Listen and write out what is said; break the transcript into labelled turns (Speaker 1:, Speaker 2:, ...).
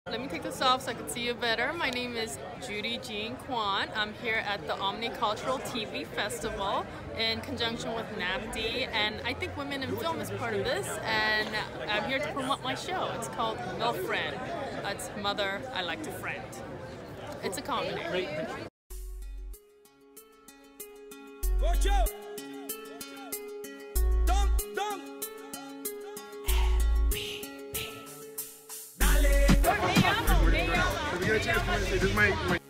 Speaker 1: Let me take this off so I can see you better. My name is Judy Jean Kwan. I'm here at the Omnicultural TV Festival in conjunction with NAFD, and I think Women in Film is part of this, and I'm here to promote my show. It's called MILFriend. It's Mother I Like to Friend. It's a comedy.
Speaker 2: Watch out! Dunk!
Speaker 1: Me llamo.
Speaker 3: This is my